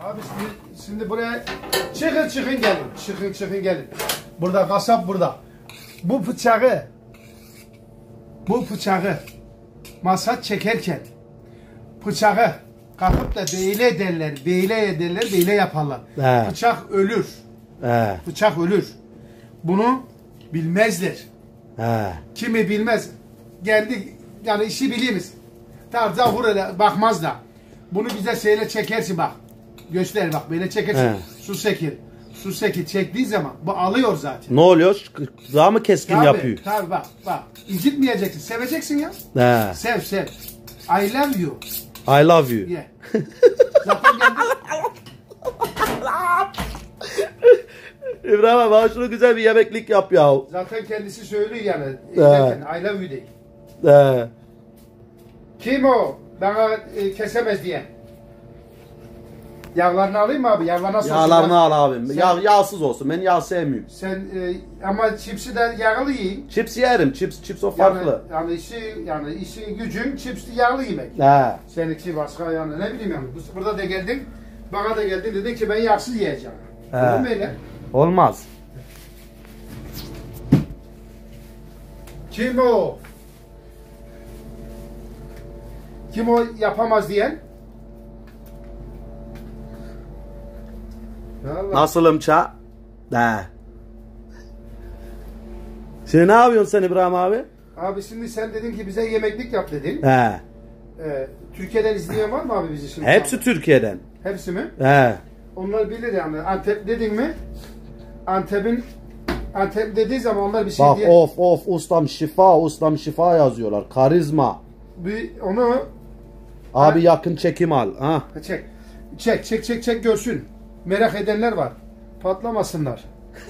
Abi şimdi buraya çıkın gelin. Çıkın gelin. Burada kasap burada. Bu bıçağı masaj çekerken bıçağı kalkıp da beyle yaparlar. He. Bıçak ölür. He. Bıçak ölür. Bunu bilmezler. He. Kimi bilmez. Kendi yani işi biliriz. Tarzda vurur bakmaz da. Bunu bize şeyle çekersin bak. Göster bak böyle çekersin. He. Su sekil çektiği zaman bu alıyor zaten. Ne oluyor? Daha mı keskin Tabii, yapıyor? tabii bak. İncitmeyeceksin. Seveceksin ya. He. Sev. I love you. I love you. Yeah. Zaten geldi. İbrahim abi bana şunu güzel bir yemeklik yap ya. Zaten kendisi söylüyor yani. I love you değil. He. Kim o? Bana kesemez diye. Yağlarını alayım mı abi? Yağlarına sosun. Yağlarını al abim. Yağsız olsun. Ben yağ sevmiyorum. Sen ama çipsi de yağlı yiyin. Chips yerim. Chips o farklı. Yani işi gücün çipsi yağlı yemek. He. Seninki başka yani ne bileyim yani. Burada da geldin. Bana da geldin dedin ki ben yağsız yiyeceğim. He. Olur mu öyle? Olmaz. Kim o? Kim o yapamaz diyen? Allah. Nasılım ça? De. Şimdi ne yapıyorsun sen İbrahim abi? Abi şimdi sen dedin ki bize yemeklik yap dedin. He. Türkiye'den izleyen var mı abi bizi şimdi? Hepsi Türkiye'den. Hepsi mi? He. Onlar bilir yani. Antep dedin mi? Antep dediği zaman onlar bir şey Bak diye. of ustam şifa yazıyorlar. Karizma. Onu Abi yakın çekim al. Ha. Çek görsün. Merak edenler var. Patlamasınlar.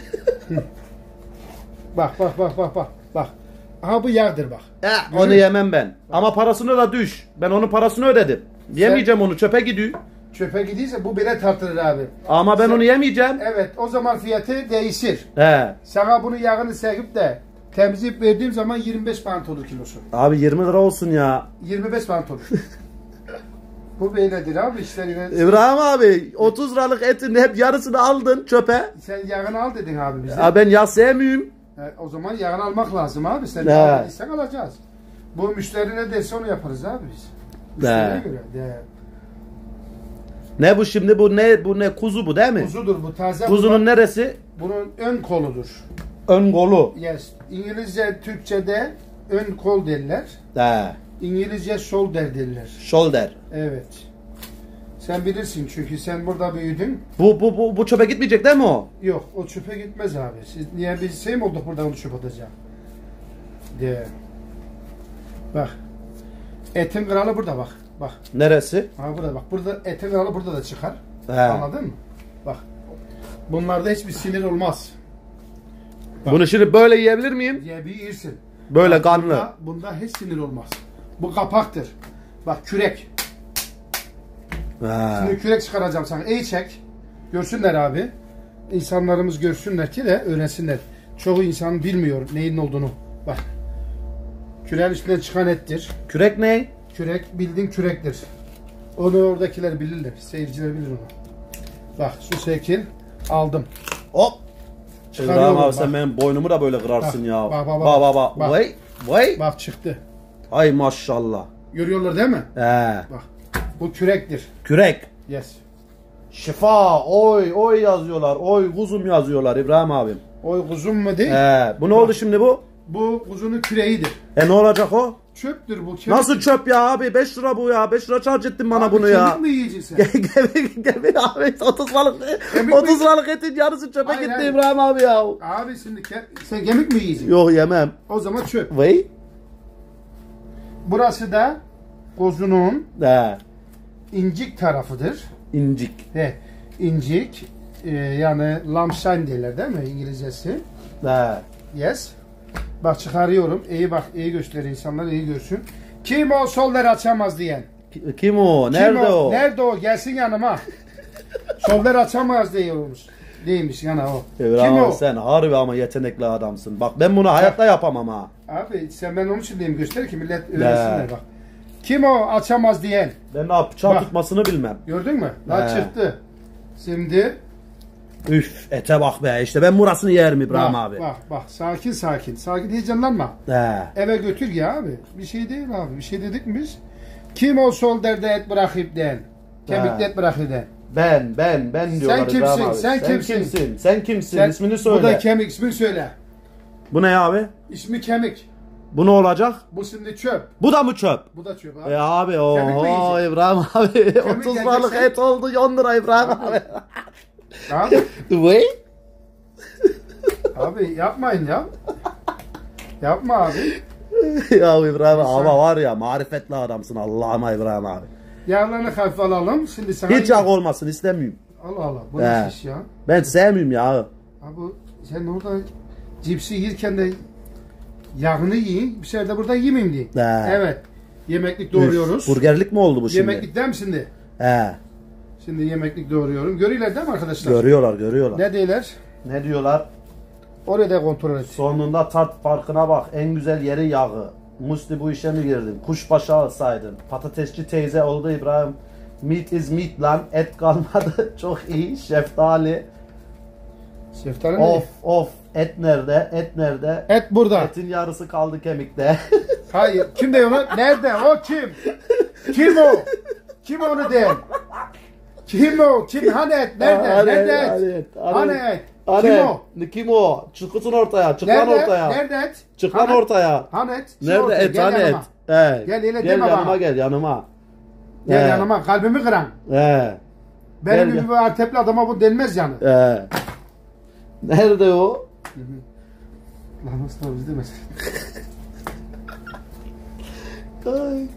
Bak. Aha bu yağdır bak. Onu yemem ben. Ama parasını da düş. Ben onun parasını ödedim. Yemeyeceğim onu, çöpe gidiyor. Çöpe gidiyse bu bile tartılır abi. Ama ben onu yemeyeceğim. Evet, o zaman fiyatı değişir. He. Sana bunu yağını sevip de temizleyip verdiğim zaman 25 pound olur kilosu. Abi 20 lira olsun ya. 25 pound olur. Bu böyledir abi işlerine. İbrahim abi 30 liralık etin hep yarısını aldın çöpe. Sen yağını al dedin abi bize. Ya ben yağ sevmiyorum. O zaman yağını almak lazım abi. Sen sen alacağız. Bu müşteri ne derse onu yaparız abi biz. Müşteriye göre. Ne bu şimdi? Bu ne? Kuzu bu değil mi? Kuzudur bu taze. Kuzunun neresi? Bunun ön koludur. Ön kolu. Yes. İngilizce, Türkçe'de ön kol derler. He. İngilizce shoulder derler. Shoulder. Evet. Sen bilirsin çünkü sen burada büyüdün. Bu çöpe gitmeyecek değil mi o? Yok, o çöpe gitmez abi. Niye biz mi olduk burada onu çöp atacağım? De. Bak. Etin kralı burada bak. Bak. Neresi? Ha burada bak. Burada etin kralı burada da çıkar. He. Anladın mı? Bak. Bunlarda hiçbir sinir olmaz. Bak. Bunu şimdi böyle yiyebilir miyim? Yiyebilirsin. Böyle bak, kanlı. Bunda hiç sinir olmaz. Bu kapaktır. Bak kürek. He. Şimdi kürek çıkaracağım sana. İyi çek. Görsünler abi. İnsanlarımız görsünler ki de öğrensinler. Çoğu insan bilmiyor neyin olduğunu. Bak. Küreğin üstünden çıkan ettir. Kürek ne? Kürek bildiğin kürektir. Onu oradakiler bilirler. Seyirciler bilir onu. Bak şu şekil aldım. Hop. İbrahim abi sen bak. benim boynumu da böyle kırarsın Bak, ya. bak. Bak. Vay. Bak çıktı. Ay maşallah. Görüyorlar değil mi? He. Bak. Bu kürektir. Kürek. Yes. Şifa. Oy yazıyorlar. Oy kuzum yazıyorlar İbrahim abim. Oy kuzum mu değil? Bu ne oldu şimdi bu? Bu kuzunun küreğidir. Ne olacak o? Çöptür bu. Kemik. Nasıl çöp ya abi? 5 lira bu ya. 5 lira charge ettin bana Abi, bunu ya. Kemik mi yiyeceksin sen? Gemi abi 30 liralık etin yarısı çöpe Hayır, gitti hayır. İbrahim abi ya. Abi şimdi sen kemik mi yiyeceksin? Yok yemem. O zaman çöp. Vay. Burası da kuzunun He. incik tarafıdır. İncik. İncik yani lamşan derler değil mi İngilizcesi? He. Yes. Bak çıkarıyorum. İyi bak, iyi göster insanlar iyi görsün. Kim o solları açamaz diyen? Kim o? Nerede o? Nerede o? Gelsin yanıma. Solları açamaz diyormuş. Değilmiş yani o. İbrahim Kim abi o? sen harbi ama yetenekli adamsın. Bak ben bunu hayatta yapamam ha. Abi sen ben onun için diyeyim göster ki millet öğrensinler bak. Kim o açamaz diyen? Ben bıçağı Bak. tutmasını bilmem. Gördün mü? Lan çıktı. Şimdi Üf ete bak be işte ben burasını yerim İbrahim bak, abi. bak sakin sakin. Sakin heyecanlanma. He. Eve götür ya abi. Bir şey değil abi. Bir şey dedik mi biz? Kim o sol derde et bırakıp den. Kemikli et bırakıp den. Ben diyorlar kimsin? İbrahim abi. Sen kimsin? Sen kimsin? İsmini söyle. Bu da kemik. İsmini söyle. Bu ne abi? İsmi kemik. Bu ne olacak? Bu şimdi çöp. Bu da mı çöp? Bu da çöp abi. Ya abi Kemik mi oho yiyecek? İbrahim abi 30 liralık yiyeceksen- et oldu 10 lira İbrahim abi. Abi, Vay. abi yapmayın ya. Yapma abi. Ya İbrahim ama var ya marifetli adamsın Allah'ıma İbrahim abi. Yağlarını hafif alalım. Şimdi sana... Hiç yağ olmasın istemiyorum. Allah Allah. Bu He. ne iş ya? Ben sevmiyorum ya. Abi sen orada cipsi yerken de yağını yiyin. Bir sefer de burada yemeyeyim diye. He. Evet. Yemeklik doğruyoruz. Üf, burgerlik mi oldu bu şimdi? Yemeklik değil mi şimdi? He. Şimdi yemeklik doğruyorum. Görüyorlar değil mi arkadaşlar? Görüyorlar. Ne diyorlar? Ne diyorlar? Oraya da kontrol et. Sonunda tat farkına bak. En güzel yeri yağı. Musti bu işe mi girdin? Kuşbaşı alsaydın. Patatesçi teyze oldu İbrahim. Meat is meat lan. Et kalmadı. Çok iyi. Şeftali. Şeftali ne? Of. Et nerede? Et nerede? Et burada. Etin yarısı kaldı kemikte. Hayır. Kim diyor onu? Nerede? O kim? Kim o? Kim onu diyen? Kim o? Kim? Hani et? Nerede? Nerede et? Hani et? Kim o? Kim o? Çıkısın ortaya. Çık lan Nerede? ortaya. Nerede et? Çık lan ortaya. Hani et? Çık Nerede ortaya. et? Gel Hani et? yanıma. He. Gel, yine Gel deme yanıma bana. gel yanıma. Gel He. yanıma. Kalbimi kıran. He. Benim Gel, gibi bir Antepli adama bu denmez yani. He. Nerede o? Lan nasıl biz demez. Ay.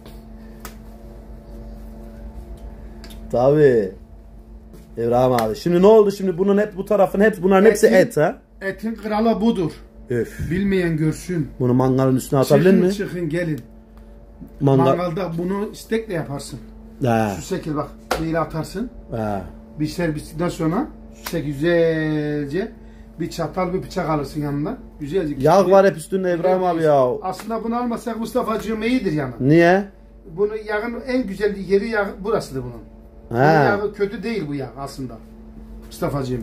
Tabii. İbrahim abi. Şimdi ne oldu? Şimdi bunun hep bu tarafın hep bunların hepsi Etin- et ha. Etin kralı budur. Öf. Bilmeyen görsün. Bunu mangalın üstüne atabilir mi? Çıkın gelin. Mangal. Mangalda bunu istekle yaparsın. He. Şu şekil bak. Neyle atarsın. He. Bir servislikten sonra şu şekil güzelce bir çatal bir bıçak alırsın yanında. Güzelce. Yağ var hep üstünde İbrahim abi ya. Aslında bunu almasak Mustafa'cığım iyidir yani. Niye? Bunu yağın en güzel yeri yağ burasıdır bunun. Bunun He. yağı kötü değil bu yağ aslında. Mustafa'cığım.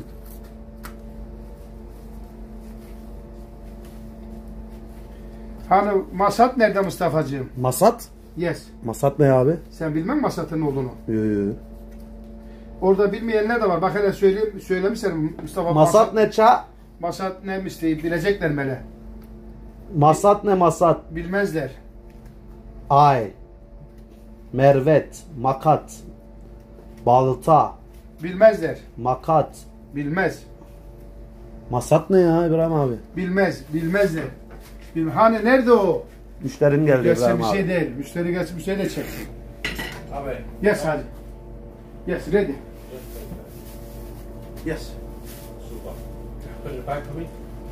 Hani masat nerede Mustafa'cığım? Masat? Yes. Masat ne abi? Sen bilmem masatın ne olduğunu. Yo, yo. Orada bilmeyenler de var. Bak hele söylemişler Mustafa. Masat ne ça? Masat neymiş diye bilecekler mele. Masat ne masat? Bilmezler. Ay. Mervet. Makat. Balta. Bilmezler. Makat. Bilmez. Masat ne ya İbrahim abi? Bilmezler. Hani nerede o? Müşterim geldi Gelsin İbrahim bir abi. şey değil. Müşteri gelsin bir şey de çeksin. Abi. Yes hadi. Yes ready. Yes. Super. Put it back for me.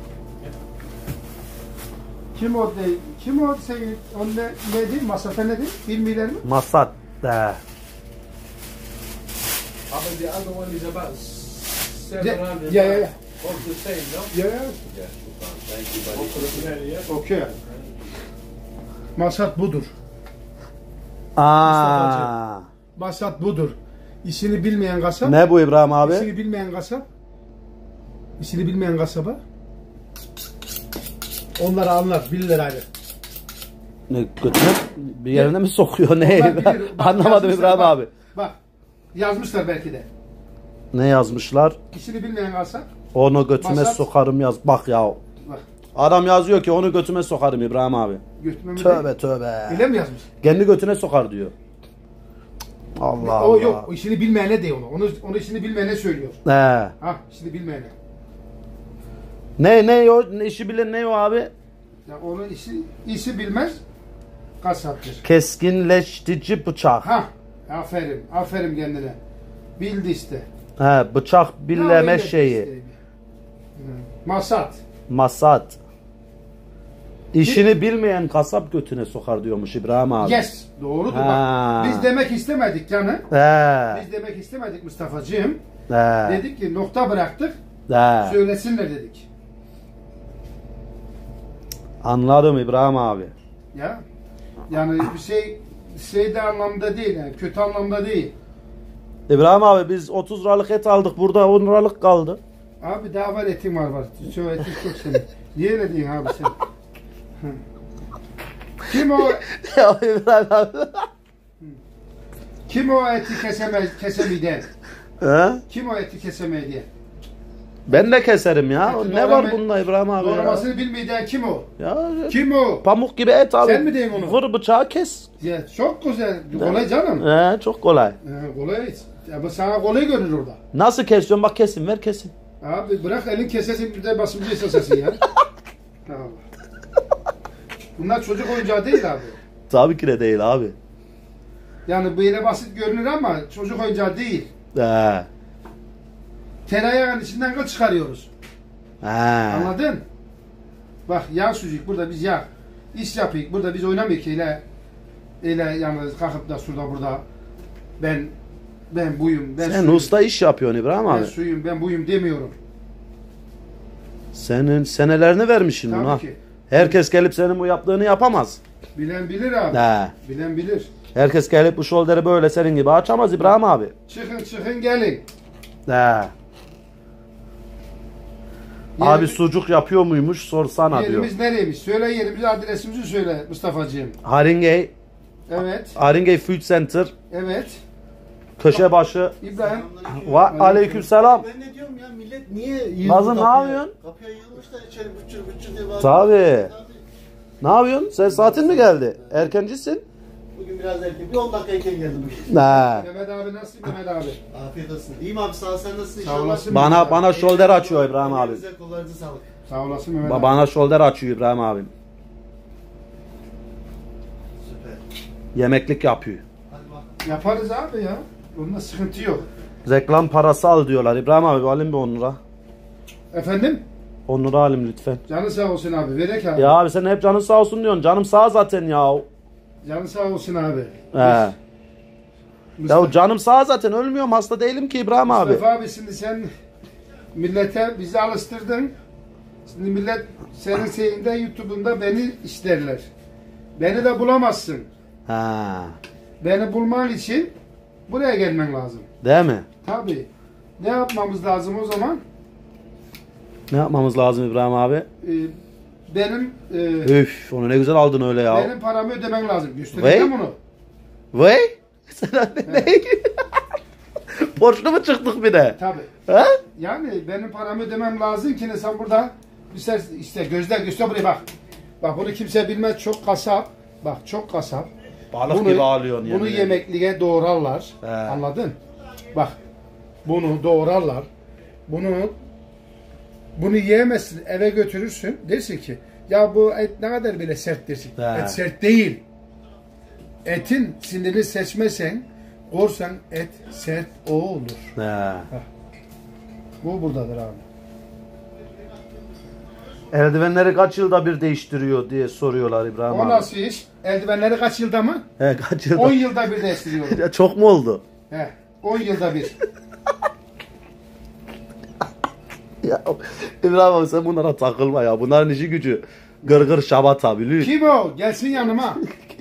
Kim o değil? Kim o şey? O nedir? Masata nedir? Bilmiyorlar mı? Masat. De. Abi the other one is about 700. Yeah. Both the same, no? Ya. Yeah, super. Thank you, buddy. Put it in there, yeah? Okey. Masat budur. Aa. Masat budur. İşini bilmeyen kasap. Ne bu İbrahim abi? İşini bilmeyen kasap. İşini bilmeyen kasaba. Onları anlar. Bilirler abi. Ne götüne bir yerine mi sokuyor ne? Onlar bilir. Bak, Anlamadım yazmışlar, İbrahim bak. abi. Bak. Yazmışlar belki de. Ne yazmışlar? İşini bilmeyen kasap. Onu götüme Masat. sokarım yaz. Bak ya. Bak. Adam yazıyor ki onu götüme sokarım İbrahim abi. Götürmemi Tövbe tövbe. Öyle mi yazmış? Kendi götüne sokar diyor. Allah Allah. O yok. O işini bilmeyene değil onu. Onu işini bilmeyene söylüyor. He. Ha, işini bilmeyene. Ne o ne işi bilen ne o abi? Ya onun işi bilmez. Kasaptır. Keskinleştirici bıçak. Ha, aferin. Aferin kendine. Bildi işte. He, bıçak Ya billeme öyle şeyi. işte. Masat. Masat. İşini bilmeyen kasap götüne sokar diyormuş İbrahim abi. Yes. Doğrudur Ha. bak. Biz demek istemedik canı. He. Biz demek istemedik Mustafa'cığım. He. Dedik ki nokta bıraktık. He. Söylesinler dedik. Anladım İbrahim abi. Ya. Yani bir şey de anlamda değil yani kötü anlamda değil. İbrahim abi biz 30 liralık et aldık. Burada 10 liralık kaldı. Abi daha var etim var. Çoğu etim çok senin. Niye öyle diyorsun abi sen? Hı. Kim o? Ya İbrahim abi. Kim o eti kesemeydi? He? Kim o eti kesemeydi? Ben de keserim ya. Eti Ne var bunda İbrahim abi ya? Doğramasını bilmeyden kim o? Ya Kim o? pamuk gibi et abi. Sen mi diyeyim onu? Vur bıçağı kes. Ya, çok güzel. Kolay canım. He, çok kolay. Kolay. Ama sana kolay görünür orada. Nasıl kesiyorsun? Bak kesin ver kesin. Abi bırak elin kesesin bir de basımcı esasasın ya. Allah. Bunlar çocuk oyuncağı değil abi. Tabii ki de değil abi. Yani böyle basit görünür ama çocuk oyuncağı değil. He. Tereyağın içinden kıl çıkarıyoruz. He. Anladın? Bak yağ sucuk burada biz yağ. İş yapıyık burada biz oynamayık öyle yalnız kalkıp da şurada burada ben buyum ben Sen suyum, usta iş yapıyorsun İbrahim ben abi. suyum ben buyum demiyorum. Senin senelerini vermişsin Tabii buna. ki. Herkes gelip senin bu yaptığını yapamaz. Bilen bilir abi. He. Bilen bilir. Herkes gelip bu şolderi böyle senin gibi açamaz İbrahim abi. Çıkın gelin. He. Abi sucuk yapıyor muymuş sorsana diyor. Yerimiz nereymiş? Söyle yerimizi, adresimizi söyle Mustafa'cığım. Haringey, Evet. Haringey Food Center, Evet. Köşebaşı. İbrahim. Ve aleykümselam. Ben ne diyorum ya millet niye yığıldı Nazım, ne kapıya? yapıyorsun? Kapıya yığılmışlar içeri bütçür diye bağırıyor. Tabii. Ne yapıyorsun? Sen saatin mi geldi? Erkencisin. Bugün biraz erken. Bir 10 dakika erken geldim bugün. He. Mehmet abi nasıl Mehmet abi? Afiyet olsun. İyiyim abi sağ ol sen nasılsın Sağ inşallah? olasın. Bana şolder açıyor İbrahim abi. Elinize kollarınıza sağlık. Sağ olasın Mehmet abi. Bana şolder açıyor İbrahim abim. Süper. Yemeklik yapıyor. Hadi bak. Yaparız abi ya. Bunda sıkıntı yok. Reklam parası al diyorlar. İbrahim abi alayım bir 10 lira. Efendim? 10 lira alayım lütfen. Canı sağ olsun abi. Verek abi. Ya abi sen hep canın sağ olsun diyorsun. Canım sağ zaten ya. Canı sağ olsun abi. He. Mustafa, Ya canım sağ zaten ölmüyorum. Hasta değilim ki İbrahim abi. Mustafa abi şimdi sen millete bizi alıştırdın. Şimdi millet senin şeyinde YouTube'unda beni isterler. Beni de bulamazsın. Ha. Beni bulman için buraya gelmen lazım. Değil mi? Tabii. Ne yapmamız lazım o zaman? Ne yapmamız lazım İbrahim abi? Benim Üf, onu ne güzel aldın öyle ya. benim paramı ödemen lazım. Göstereceğim Vay. onu. Vay. Sen ne? Borçlu mu çıktık bir de? Tabii. He? Yani benim paramı ödemem lazım ki sen burada işte göster buraya bak. Bak bunu kimse bilmez, çok kasap. Bak çok kasap. Balık gibi ağlıyorsun Bunu yemin yemekliğe doğrarlar. He. Anladın? Bak. Bunu doğrarlar. Bunu yiyemezsin, eve götürürsün. Dersin ki ya bu et ne kadar bile sert dersin. He. Et sert değil. Etin sinirini seçmesen, korsan et sert o olur. He. Bu buradadır abi. Eldivenleri kaç yılda bir değiştiriyor diye soruyorlar İbrahim O abi. nasıl iş? Eldivenleri kaç yılda mı? He, kaç yılda? 10 yılda bir değiştiriyorum. Ya çok mu oldu? He, 10 yılda bir. Ya İbrahim abi sen bunlara takılma ya. Bunların işi gücü gırgır şabata biliyor. Kim o? Gelsin yanıma.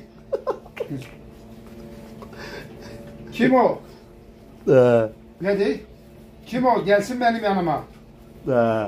Kim o? He. Ne değil? Kim o? Gelsin benim yanıma. He.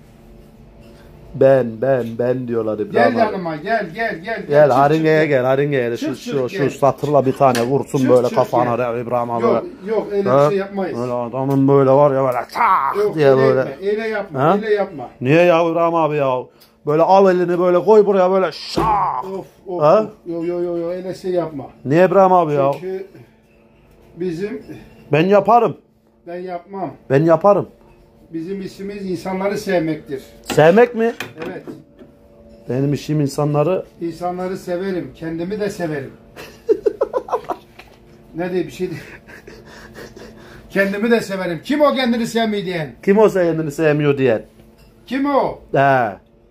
Ben diyorlar İbrahim Gel abi. yanıma, gel. Gel Çık, Haringey'e çık, gel Haringey'e. Çık, Şu gel. satırla bir tane vursun Çık, böyle çık, kafana İbrahim abi. Yok öyle Ha? bir şey yapmayız. Öyle adamın böyle var ya böyle tak Yok diye öyle böyle. yapma, öyle yapma, Ha? öyle yapma. Niye ya İbrahim abi ya? Böyle al elini böyle koy buraya böyle şak. Of, Ha? Yo öyle şey yapma. Niye İbrahim abi ya? Çünkü bizim, Ben yaparım. ben yapmam. Ben yaparım. Bizim işimiz insanları sevmektir. Sevmek mi? Evet. Benim işim insanları. İnsanları severim. Kendimi de severim. Ne diye bir şey değil. Kendimi de severim. Kim o kendini sevmiyor diyen? Kim o kendini sevmiyor diyen? Kim o? He.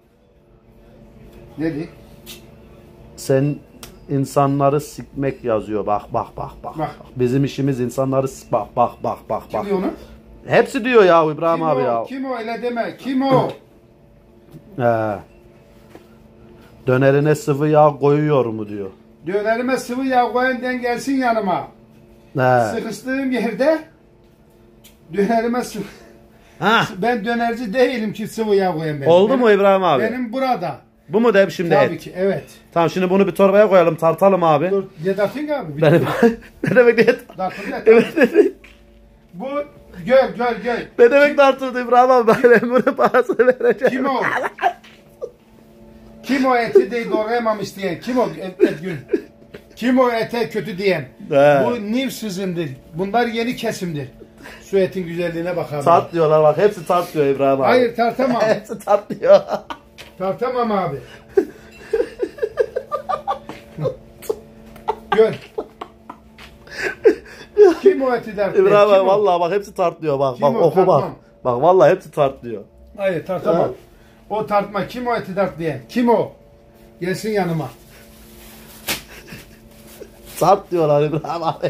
Ne diye? Sen insanları sikmek yazıyor. Bak. Bak. Bizim işimiz insanları bak. Kim diyor onu? Hepsi diyor ya İbrahim Kim abi o? ya. Kim o? Öyle deme. Kim o? He. Dönerine sıvı yağ koyuyor mu diyor. Dönerime sıvı yağ koyan den gelsin yanıma. He. Sıkıştığım yerde dönerime Ha. ben dönerci değilim ki sıvı yağ koyayım ben. Oldu mu İbrahim abi? Benim burada. Bu mu de şimdi Tabii et? ki evet. Tamam şimdi bunu bir torbaya koyalım tartalım abi. Dur ne dakika abi? Benim ne demek et? Dakika. Evet. Bu gör. Ne demek tartıldı İbrahim abi? Ben bunun parasını vereceğim. Kim o? Kim o eti de doğrayamamış diyen? Kim o et gün? Kim o ete kötü diyen? He. Bu new season'dır. Bunlar yeni kesimdir. Şu etin güzelliğine bak abi. Tart diyorlar bak hepsi tart diyor İbrahim abi. Hayır tartamam. Hepsi tart diyor. Tartamam abi. Gör. Kim o eti der? İbrahim Kim abi o? vallahi bak hepsi tart diyor bak. Kim Bak o? oku bak. Tartmam. Bak vallahi hepsi tart diyor. Hayır tartamam. O tartma. Kim o eti dert diyen? Kim o? Gelsin yanıma. Tart diyorlar İbrahim abi.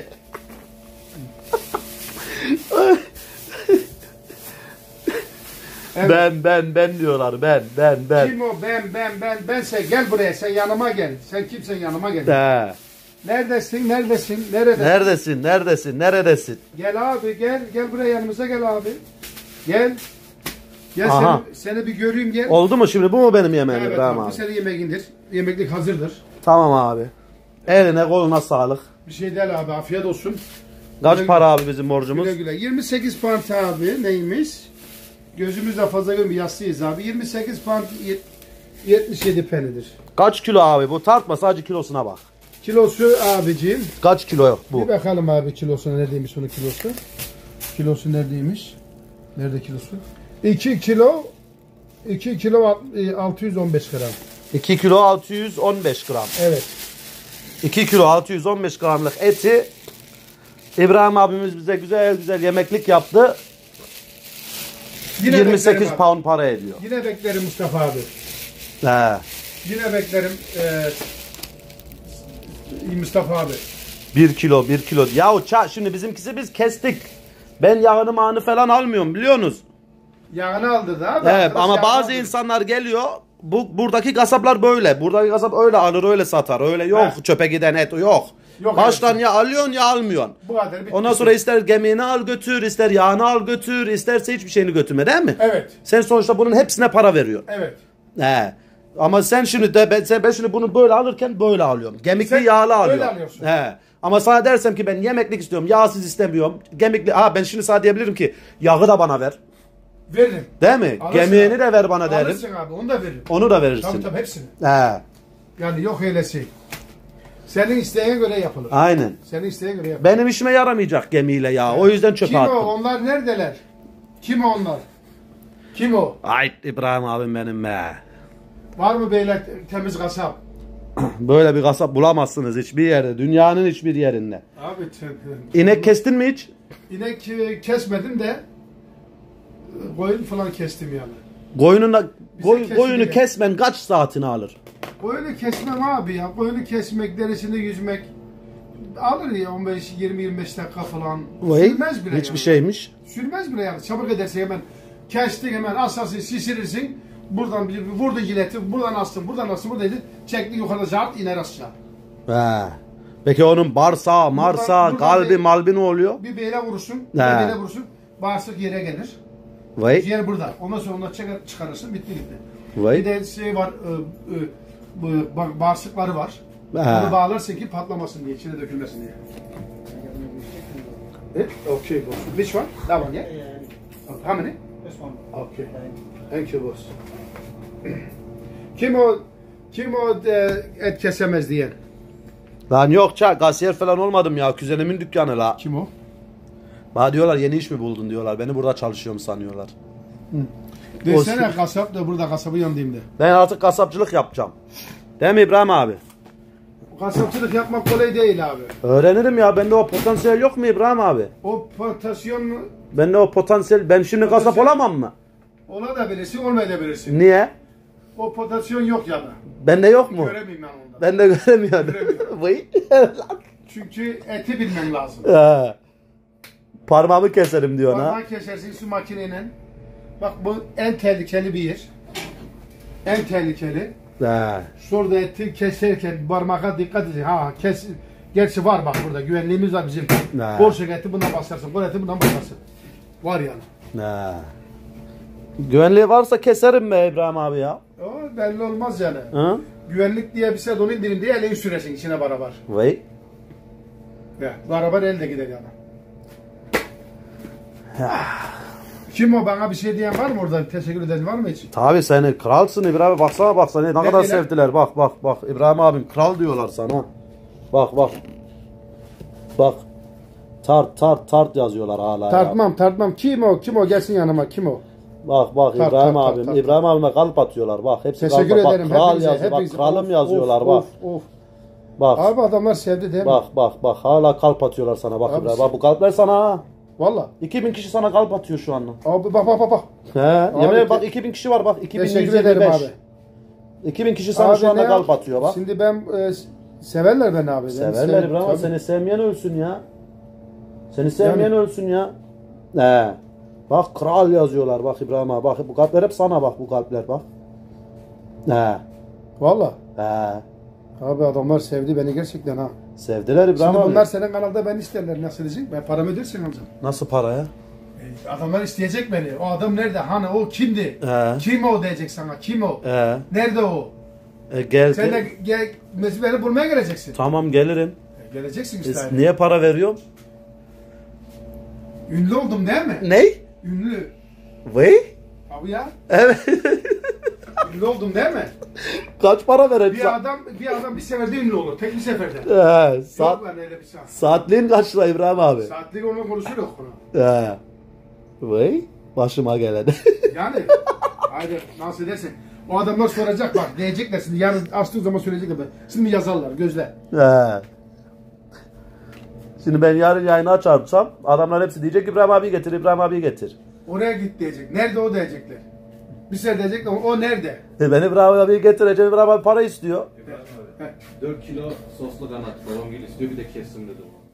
Evet. Ben diyorlar ben. Kim o? Bense gel buraya. Sen yanıma gel. Sen kimsen yanıma gel. He. Neredesin? Nerede? Neredesin? Gel abi gel. Gel buraya yanımıza gel abi. Gel. Gel Aha. seni bir göreyim gel. Oldu mu şimdi bu mu benim yemeğim Evet İbrahim abi, bu abi? senin yemeğindir. Yemeklik hazırdır. Tamam abi. Eline koluna sağlık. Bir şey değil abi. Afiyet olsun. Kaç Güle- para abi bizim borcumuz? Güle güle. 28 pound abi neymiş? Gözümüzle fazla görmüyor. Yaslıyız abi. 28 pound 77 penidir. Kaç kilo abi bu? Tartma sadece kilosuna bak. Kilosu abiciğim. Kaç kilo bu? Bir bakalım abi kilosuna neredeymiş onun kilosu. Kilosu neredeymiş? Nerede kilosu? 2 kilo 615 gram. 2 kilo 615 gram. Evet. 2 kilo 615 gramlık eti İbrahim abimiz bize güzel yemeklik yaptı. Yine 28 beklerim abi. pound para ediyor. Yine beklerim Mustafa abi. He. Yine beklerim Mustafa abi. 1 kilo. Yahu şimdi bizimkisi biz kestik. Ben yağını mağını falan almıyorum biliyorsunuz. Yağını aldı da abi. Evet Arkadaş ama yağını bazı aldı. insanlar geliyor. Buradaki kasaplar böyle. Buradaki kasap öyle alır öyle satar. Öyle yok He. çöpe giden et yok. Yok, Baştan evet. ya alıyorsun ya almıyorsun. Bu kadar bitti. Ondan sonra ister gemiğini al götür, ister yağını al götür, isterse hiçbir şeyini götürme değil mi? Evet. Sen sonuçta bunun hepsine para veriyorsun. Evet. He. Ama sen şimdi de ben şimdi bunu böyle alırken böyle alıyorum. Gemikli Sen yağlı öyle alıyorum. alıyorsun. He. Ama sana dersem ki ben yemeklik istiyorum, yağsız istemiyorum. Gemikli ben şimdi sana diyebilirim ki yağı da bana ver. Veririm. Değil mi? Alırsın Gemiğini abi. de ver bana derim. Alırsın abi onu da veririm. Onu da verirsin. Tabii hepsini. He. Yani yok öylesi. Senin isteğine göre yapılır. Aynen. Senin isteğine göre yapılır. Benim işime yaramayacak gemiyle yağ. O yüzden çöpe Kim o? attım. Onlar neredeler? Kim o onlar? Kim o? Ay İbrahim abim benim be. Var mı beyler temiz kasap? Böyle bir kasap bulamazsınız hiçbir yerde. Dünyanın hiçbir yerinde. Abi İnek kestin mi hiç? İnek kesmedim de koyun falan kestim yani. Koyunu kesiliyor. kesmen kaç saatini alır? Koyunu kesmem abi ya. Koyunu kesmek, derisini yüzmek alır ya 15-20-25 dakika falan. Sürmez bile Hiçbir yani. şeymiş. Sürmez bile yani. Çabuk ederse hemen kestin hemen asasın şişirirsin. Buradan bir vurdu jileti, buradan astın, buradan edin. Çekti yukarıda zart iner aşağı. He. Peki onun bağırsağı, marsağı, buradan kalbi, bir- malbi ne oluyor? Bir beyle vurursun, bir He. beyle vurursun. Bağırsak yere gelir. Vay. Yer burada. Ondan sonra onu çıkarırsın, bitti. Vay. Bir de şey var, bu bağırsakları var. He. Onu bağlarsın ki patlamasın diye, içine dökülmesin diye. Okay, boss. Which one? That one, yeah? How many? This one. Okay. Thank you, boss. Kim o et kesemez diyen? Lan yok kasiyer falan olmadım ya. Kuzenimin dükkanı la. Kim o? Bana diyorlar yeni iş mi buldun diyorlar. Beni burada çalışıyorum sanıyorlar. Desene kasap da burada kasabın yanındayım de. Ben artık kasapçılık yapacağım. Değil mi İbrahim abi? Kasapçılık yapmak kolay değil abi. Öğrenirim ya. Bende o potansiyel yok mu İbrahim abi? O potasyon Bende o potansiyel... Ben şimdi kasap olamam mı? olabilirsin, olmayabilirsin. Niye? O potasyon yok ya da. Bende yok mu? Göremeyim ben onda. Ben de göremiyorum. Göremiyorum. Vay. Çünkü eti bilmem lazım. He. Parmağımı keserim diyorsun ha. Parmağı kesersin şu makineyle. Bak bu en tehlikeli bir yer. En tehlikeli. He. Şurada eti keserken parmağa dikkat edin. Ha kes Gerçi var bak burada güvenliğimiz var bizim. Ne? Bol şeketi bundan basarsın, bol eti bundan basarsın. Var yani. Ne? Güvenliği varsa keserim be İbrahim abi ya. O belli olmaz yani. Hı? Güvenlik diye bir şey de onu indirin diye eleği süresin içine beraber. Vay. Ya, beraber el de gider yani. Kim o, bana bir şey diyen var mı orada? Teşekkür eden var mı hiç? Tabii seni kralsın İbrahim, baksana ne kadar diyorlar? sevdiler. Bak İbrahim abim kral diyorlar sana. Bak. Tart yazıyorlar hala ya. Tartmam. Kim o? Gelsin yanıma. Kim o? Bak İbrahim abim. İbrahim abime kalp atıyorlar. Bak hepsi Teşekkür kalp. Bak ederim. kral Hepinize, yazıyor. Bak hepinize. kralım Of, yazıyorlar of, bak. Of. Bak. Abi adamlar sevdi değil mi? Bak hala kalp atıyorlar sana bak Abi İbrahim. Bak bu kalpler sana ha. Valla. 2000 kişi sana kalp atıyor şu anda. Abi bak. He. Yemin bak 2000 kişi var bak. Teşekkür ederim 2125. abi. 2000 kişi sana Abi şu anda ne kalp yap- atıyor bak. Şimdi ben severler beni abi. Severler İbrahim abi, seni sevmeyen ölsün ya. Seni sevmeyen ölsün ya. He. Bak kral yazıyorlar bak İbrahim abi. Bak bu kalpler hep sana bak bu kalpler bak. He. Valla. He. Abi adamlar sevdi beni gerçekten ha. Sevdiler İbrahim Şimdi abi. bunlar senin kanalda ben isterler, nasıl diyecek? Ben paramı ödersin alacağım. Nasıl para ya? Adamlar isteyecek beni. O adam nerede? Hani o kimdi? He. Kim o diyecek sana? Kim o? He. Nerede o? Gel. Sen de gel, mesela beni bulmaya geleceksin. Tamam gelirim. Geleceksin işte. Niye para veriyorum? Ünlü oldum değil mi? Ne? Ünlü. Vay? Abi ya. Evet. Ünlü oldum değil mi? Kaç para vereceksin? Bir adam bir seferde ünlü olur. Tek bir seferde. He. Yok ben öyle bir saat. Saatliğin kaç lira İbrahim abi? Saatlik onunla konuşur yok bunu. He. Vay? Başıma gelen. Yani. Haydi nasıl edersin? O adamlar soracak bak. Diyecekler şimdi yarın açtığı zaman söyleyecekler. Şimdi yazarlar gözle. He. Şimdi ben yarın yayını açarsam adamlar hepsi diyecek İbrahim abi getir, İbrahim abi getir. Oraya git diyecek. Nerede o diyecekler. Bir şey diyecekler. O nerede? Ben İbrahim abiyi getireceğim, İbrahim abi para istiyor. 4 kilo soslu kanat. Babam gel istiyor bir de kessin dedi.